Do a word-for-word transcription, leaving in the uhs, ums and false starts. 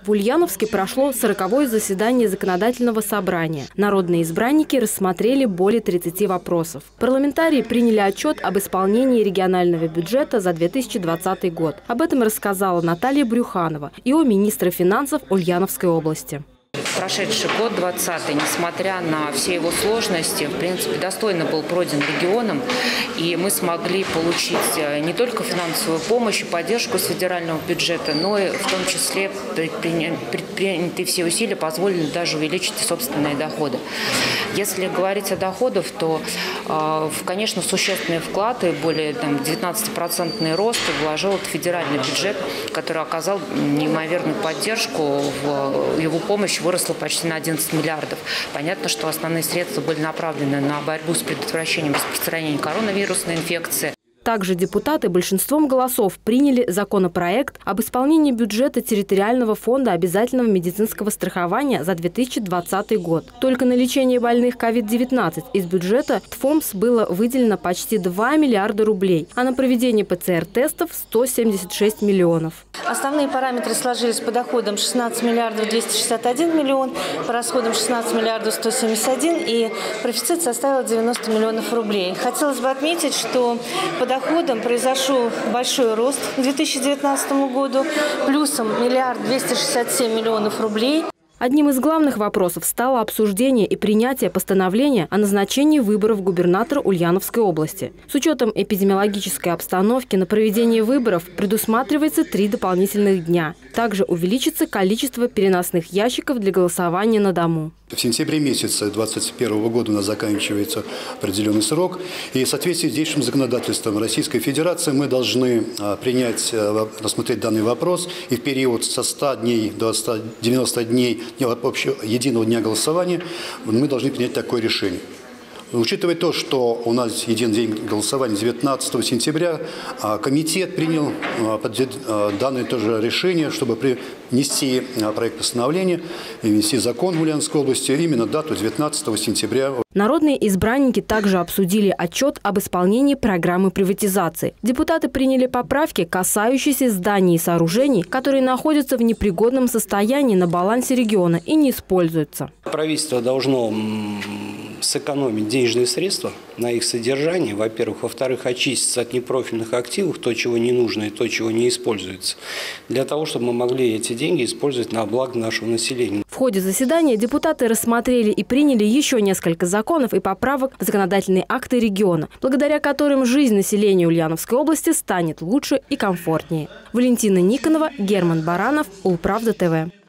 В Ульяновске прошло сороковое заседание законодательного собрания. Народные избранники рассмотрели более тридцати вопросов. Парламентарии приняли отчет об исполнении регионального бюджета за две тысячи двадцатый год. Об этом рассказала Наталья Брюханова, ИО министра финансов Ульяновской области. Прошедший год, двадцатый, несмотря на все его сложности, в принципе, достойно был пройден регионом, и мы смогли получить не только финансовую помощь и поддержку с федерального бюджета, но и в том числе предпринятые все усилия позволили даже увеличить собственные доходы. Если говорить о доходах, то, конечно, существенный вклад и более девятнадцатипроцентный рост вложил федеральный бюджет, который оказал неимоверную поддержку, в его помощь выросла почти на одиннадцать миллиардов. Понятно, что основные средства были направлены на борьбу с предотвращением распространения коронавирусной инфекции. Также депутаты большинством голосов приняли законопроект об исполнении бюджета территориального фонда обязательного медицинского страхования за две тысячи двадцатый год. Только на лечение больных ковид девятнадцать из бюджета ТФОМС было выделено почти два миллиарда рублей, а на проведение ПЦР-тестов – сто семьдесят шесть миллионов. Основные параметры сложились по доходам шестнадцать миллиардов двести шестьдесят один миллион, по расходам шестнадцать миллиардов сто семьдесят один, и профицит составил девяносто миллионов рублей. Хотелось бы отметить, что по доходам произошел большой рост к две тысячи девятнадцатому году, плюсом миллиард двести шестьдесят семь миллионов рублей. Одним из главных вопросов стало обсуждение и принятие постановления о назначении выборов губернатора Ульяновской области. С учетом эпидемиологической обстановки на проведение выборов предусматривается три дополнительных дня. Также увеличится количество переносных ящиков для голосования на дому. В сентябре месяце две тысячи двадцать первого года у нас заканчивается определенный срок. И в соответствии с действующим законодательством Российской Федерации мы должны принять, рассмотреть данный вопрос. И в период со ста дней до девяноста дней общего единого дня голосования мы должны принять такое решение. Учитывая то, что у нас единый день голосования девятнадцатого сентября, комитет принял данное тоже решение, чтобы принести проект постановления и внести закон в Ульяновской области именно дату девятнадцатого сентября. Народные избранники также обсудили отчет об исполнении программы приватизации. Депутаты приняли поправки, касающиеся зданий и сооружений, которые находятся в непригодном состоянии на балансе региона и не используются. Правительство должно сэкономить денежные средства на их содержание, во-первых. Во-вторых, очиститься от непрофильных активов, то, чего не нужно и то, чего не используется, для того, чтобы мы могли эти деньги использовать на благо нашего населения. В ходе заседания депутаты рассмотрели и приняли еще несколько законов и поправок в законодательные акты региона, благодаря которым жизнь населения Ульяновской области станет лучше и комфортнее. Валентина Никонова, Герман Баранов, Улправда ТВ.